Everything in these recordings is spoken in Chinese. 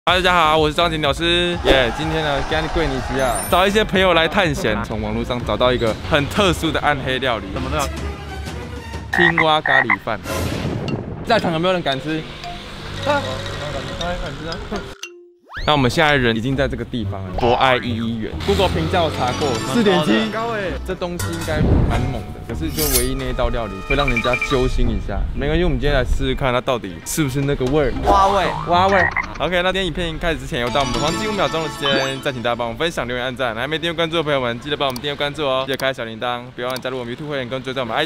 大家好，我是张景老师。今天呢，跟贵尼西亚找一些朋友来探险，从网络上找到一个很特殊的暗黑料理，什么呢？青蛙咖喱饭。在场有没有人敢吃？敢吃啊！那我们现在人已经在这个地方了，博爱11园。Google 评价我查过，4.7，高哎，这东西应该蛮猛的。可是就唯一那一道料理会让人家揪心一下。没关系，我们今天来试试看它到底是不是那个味儿，蛙味。OK， 那今天影片开始之前，有到我们的黄金5秒钟的时间，再请大家帮我们分享、留言、按赞。还没订阅关注的朋友们，记得帮我们订阅关注哦，记得开小铃铛，别忘了加入我们 YouTube 会员跟追踪我们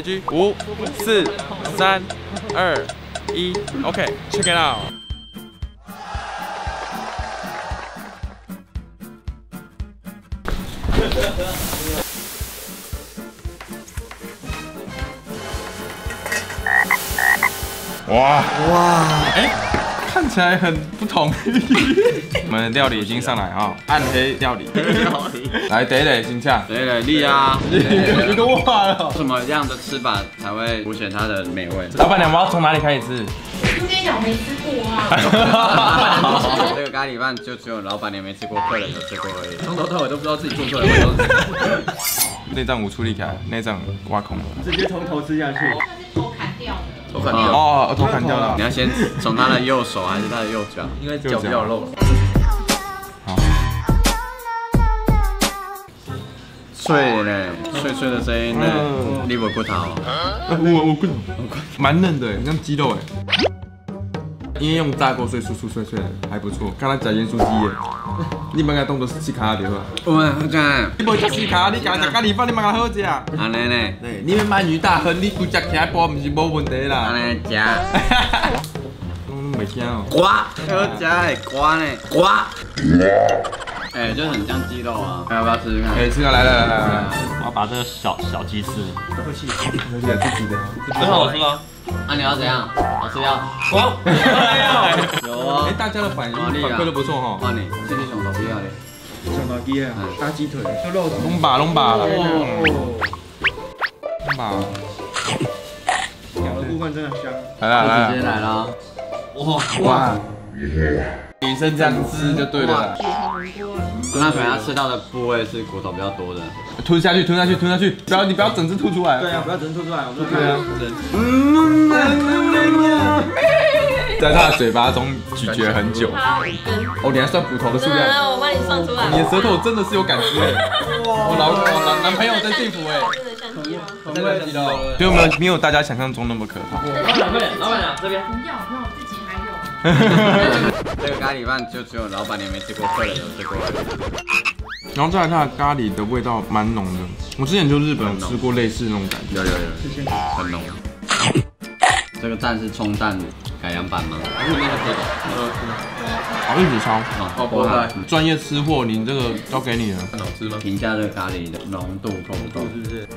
IG。5、4、3、2、1 ，OK，check it out。哇！看起来很不同。我们的料理已经上来啊，暗黑料理。来，第一类先唱。 第一类力啊！ 你都忘了。 什么样的吃法才会凸显它的美味？ 老板娘，我要从哪里开始吃？ 我跟你讲，我没吃过啊。 这个咖喱饭就只有老板娘没吃过，客人有吃过而已。从头到尾都不知道自己做出来的味道是什么。 内脏无处理开，内脏挖空了。 直接从头吃下去。 它是头砍掉的。 头砍掉哦，头砍掉了。 你要先从他的右手还是他的右脚？应该脚比较肉。 好。 脆嘞，脆脆的声音呢，你不骨头？ 我骨头，蛮嫩的，像鸡肉哎。因为用炸过，所以酥酥脆脆的，还不错。看他吃盐酥鸡耶，你们该当做是卡对吧？ 我讲， 你不吃西卡，你讲咖喱饭，你蛮好食。 安尼呢？ 对，你们鳗鱼大亨，你不吃起来包，不是无问题啦。 安尼食。 没听哦。 刮，好食的刮呢？刮。哎，就很像鸡肉啊，要不要吃吃看？ 哎，吃啊，来， 我要把这个小鸡翅， 客气，自己的， 很好吃吗？ 啊，你要怎样？好吃要？有啊。 哎，大家的反馈都不错哈。 换你，这是上大鸡啊嘞。 小毛鸡啊，大鸡腿，就肉的。 拢把了。 咬的部分真的香。 来， 直接来了。 哇！女生这样吃就对了。 那可能他吃到的部位是骨头比较多的。 吞下去，你不要整只吐出来。 对啊，不要整吐出来，我们对啊。在他的嘴巴中咀嚼很久。哦，你还算骨头的数量。 我帮你算出来。 你的舌头真的是有感知哎。我男朋友真幸福哎。 真的像鸡吗？ 就没有大家想象中那么可怕。 老板娘这边。 不要，我自己还有。 这个咖喱饭就只有老板娘没吃过，客人有吃过。 然后再来它的咖喱的味道蛮浓的，我之前就日本吃过类似那种感觉。 有，很浓。这个蛋是葱蛋改良版吗？还是那个可以？ 好，一起烧。 好， 专业吃货，你这个交给你了。 好吃吗？评价这个咖喱的浓度够不够？ 是不是？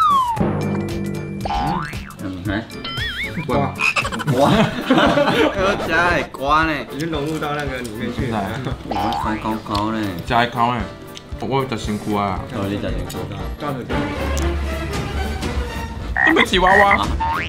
哇， 要加的瓜呢， 已经融入到那个里面去了。 哇，高呢， 加一口呢，我就辛苦啊。 哦，你加辛苦。 大腿根。 对不起娃娃。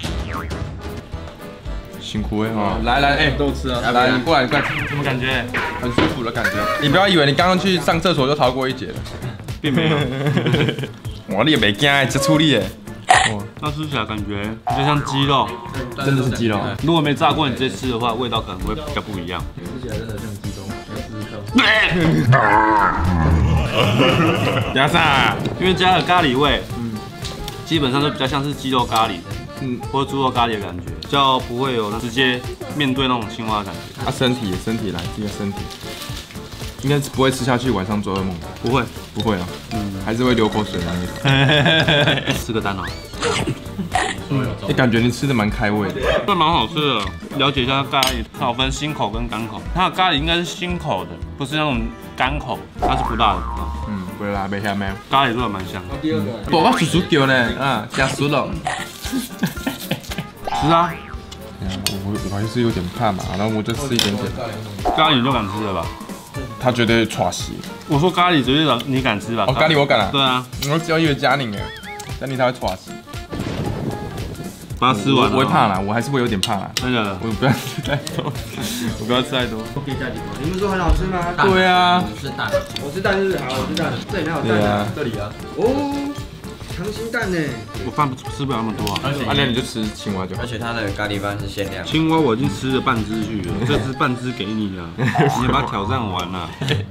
辛苦哎哈，来，哎， 都吃啊。 来，你过来， 什么感觉？ 很舒服的感觉。你不要以为你刚刚去上厕所就逃过一劫了， 并没有。 哇，你也没惊哎，这处理哎。 它吃起来感觉比较像鸡肉， 真的是鸡肉。 如果没炸过，你直接吃的话，味道可能会比较不一样。 吃起来真的像鸡肉，来试试看。 加啥？ 因为加了咖喱味，基本上就比较像是鸡肉咖喱，或者猪肉咖喱的感觉，比较不会有直接面对那种青蛙的感觉。 啊，身体来，这个身体。应该不会吃下去，晚上做噩梦。 不会啊，还是会流口水的那种。 吃个蛋哦。 感觉你吃的蛮开胃的。 这蛮好吃的，了解一下咖喱，它有分辛口跟干口。它的咖喱应该是辛口的，不是那种干口，它是不辣的。 不辣，没香没。 咖喱做的蛮香的。 第二个。 不，我叔叔叫呢，加熟了。 是啊。 我还是有点怕嘛，然后我就吃一点点。 咖喱你就敢吃了吧？ 他绝对喘息。 我说咖喱绝对你敢吃吧？ 哦，咖喱我敢啊。 对啊。 我只要以为嘉宁哎，嘉宁他会喘息。 把它吃完了。 我会怕啦，我还是会有点怕啦。 真的， 我不要吃太多，我不要吃太多。 可以加几口？你们说很好吃吗？ 对啊， 我是蛋， 我吃蛋是好，我吃蛋。这里哪有蛋啊？这里啊。哦，溏心蛋呢？ 我饭吃不了那么多啊。 那你就吃青蛙就好而。且它的咖喱饭是限量。 青蛙我已经吃了半只去了，这只半只给你了，你把它挑战完了。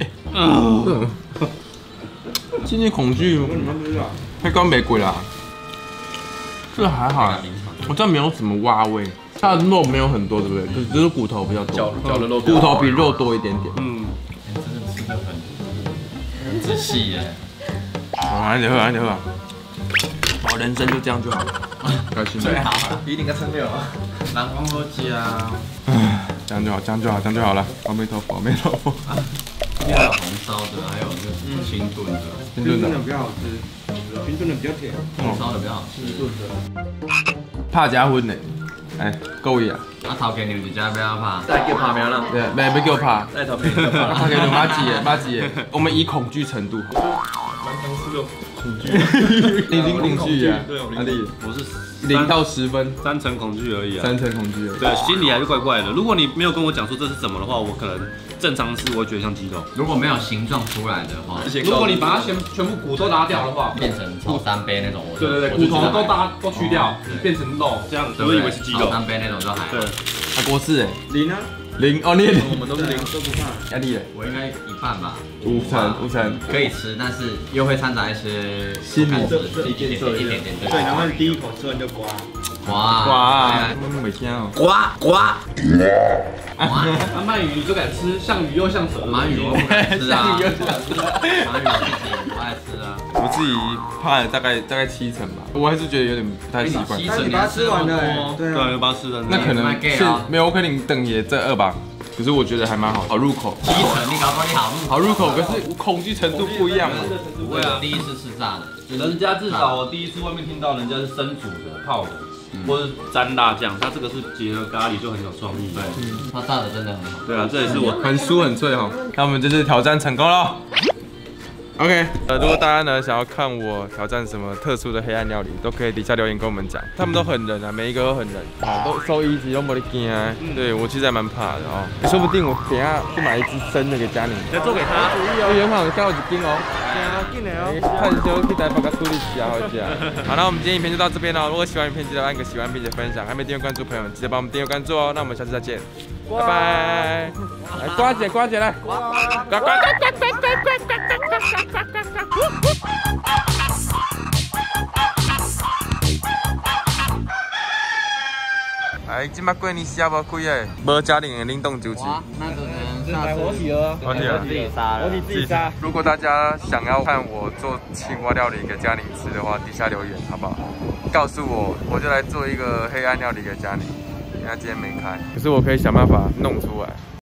今天恐惧， 你们不知道？ 太高没贵啦。这还好啊，我这没有什么蛙味，它的肉没有很多，对不对？只是骨头比较多， 脚的肉骨头比肉多一点点。 嗯， 真的吃的很仔细耶。 好，你喝啊，你喝啊。我人生就这样就好了，开心。 最好了，一定个称六啊，南方喝鸡啊。 这样就好，这样就好，这样就好了。阿弥陀佛，阿弥陀佛。 还有红烧的，还有就是清炖的， 清炖的比较好吃，清炖的比较甜， 红烧的比较好吃。 炖的。 怕加荤呢，哎，够意啊。 啊，头家牛一家不要怕， 再叫怕苗了， 对，没给我怕。 再头片就怕。 他给我妈几耶，妈几耶。我们以恐惧程度好。 蛮常吃的恐惧。 你已经恐惧啊？ 对， 阿力我是 0到10分 3成恐惧而已啊。 ，3成恐惧而已。 对，心里还是怪怪的。如果你没有跟我讲说这是什么的话，我可能正常吃，我会觉得像鸡肉。 如果没有形状出来的话， 如果你把它全部骨都拿掉的话， 变成炒三杯那种， 对对对，骨头都去掉，变成肉，这样我以为是鸡肉。 三杯那种就还好。 对， 啊，国士哎零啊， 0哦，你也我们都是零，都不怕。 压力嘞我应该一半吧， ，5成可以吃，但是又会掺杂一些心理一点点。 对，然后第一口吃完就刮。 哇哇，每天哦， 刮， 鳗鱼你就敢吃，像鱼又像蛇。 鳗鱼我不敢吃啊， 像鱼又鳗鱼我自己不爱吃啊。 我自己怕了大概7成吧，我还是觉得有点不太习惯。 但你把它吃完了，对啊。 对，把它吃了。 那可能是没有，我可能等也这2吧，可是我觉得还蛮好，好入口， 7成，你搞不好你好入口，可是恐惧程度不一样嘛。 不会啊，第一次吃炸的， 人家至少我第一次外面听到人家是生煮的、泡的，或者沾辣酱，它这个是结合咖喱就很有创意。对， 它炸的真的很好。 对啊，这也是我很酥很脆哈。那我们这次挑战成功了。OK，如果大家呢想要看我挑战什么特殊的黑暗料理，都可以底下留言跟我们讲。他们都很冷啊，每一个都很冷，都收一级都没得惊啊。对我其实还蛮怕的哦，说不定我等一下去买一只生的给家里。 再做给他。 原本刚好一斤哦。 进来哦。 看就去台北个处理起啊，好吃啊。好，那我们今天影片就到这边了。如果喜欢影片，记得按个喜欢并且分享。还没订阅关注朋友们，记得帮我们订阅关注哦。那我们下次再见，拜拜。来，瓜姐，瓜姐来，呱呱呱呱呱呱呱呱呱呱呱。哎，今麦过年时也无开诶，无家庭的冷冻酒器。 那可能这来活体了， 活体了， 自己杀了， 活体自己杀。 如果大家想要看我做青蛙料理给嘉玲吃的话，底下留言好不好？告诉我，我就来做一个黑暗料理给嘉玲。因为他今天没开，可是我可以想办法弄出来。